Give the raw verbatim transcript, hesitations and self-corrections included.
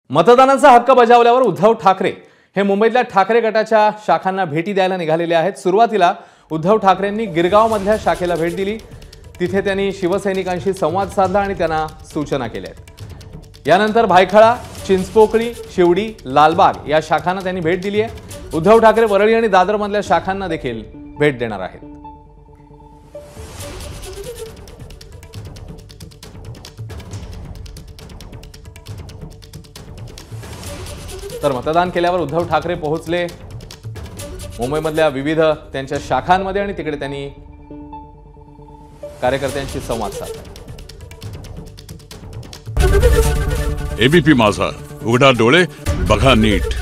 मतदानाचा हक्क बजावल्यावर उद्धव ठाकरे हे मुंबईतल्या ठाकरे गटाच्या शाखांना भेटी द्यायला निघालेले आहेत। सुरुवातीला उद्धव ठाकरेंनी गिरगावमधल्या शाखेला भेट दिली। तिथे त्यांनी शिवसैनिकांशी संवाद साधला आणि त्यांना सूचना केल्या। यानंतर भायखळा, चिंचपोकळी, शिवडी, लालबाग या शाखांना त्यांनी भेट दिली आहे। उद्धव ठाकरे वरळी आणि दादरमधल्या शाखांना देखील भेट देणार आहेत। तर मतदान केल्यावर उद्धव ठाकरे पोहोचले मुंबईमधल्या विविध त्यांच्या शाखांमध्ये आणि तिकडे त्यांनी कार्यकर्त्यांशी संवाद साधला। एबीपी माझा, उघडा डोळे बघा नीट।